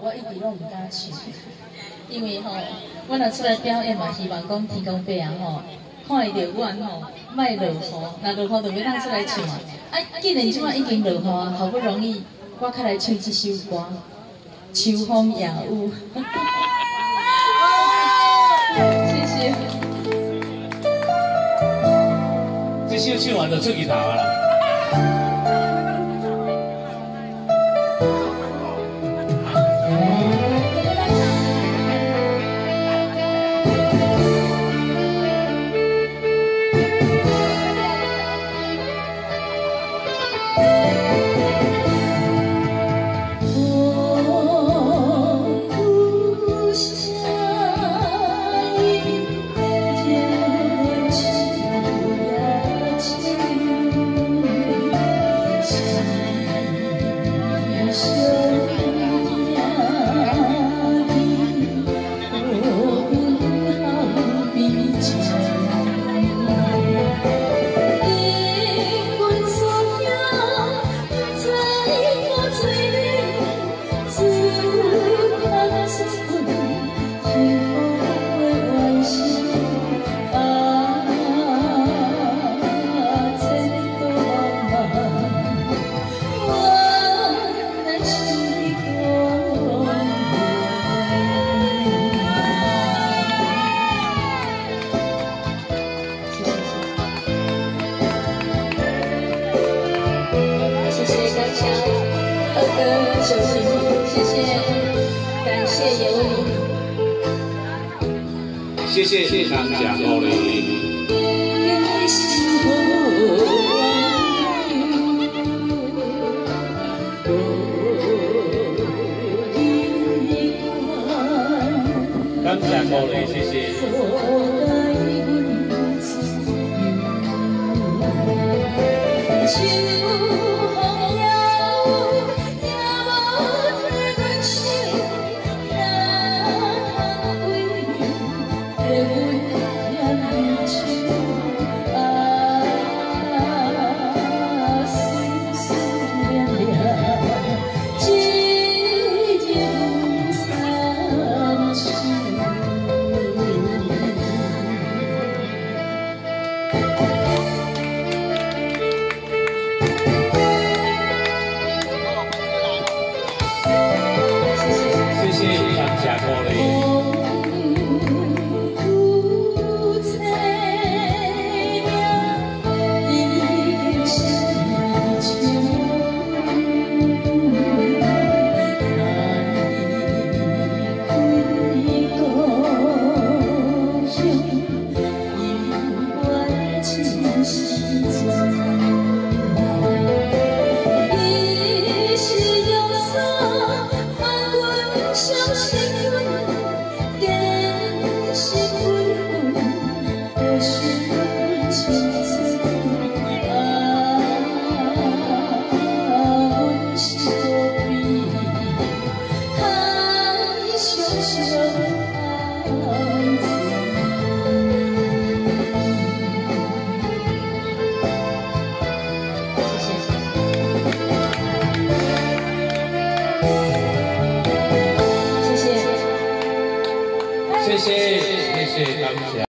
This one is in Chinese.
我一直拢唔敢唱，因为吼，我若出来表演嘛，希望讲天公伯啊吼，看会到阮吼，莫落雨，若落雨就要当出来唱啊。啊，既然即摆已经落雨啊，好不容易我较来唱这首歌《秋风夜雨》。谢谢。 这首唱完就出去头啊啦。 谢谢，感谢有你， 谢谢大家鼓励。感谢鼓励，谢谢。 谢谢大家鼓励。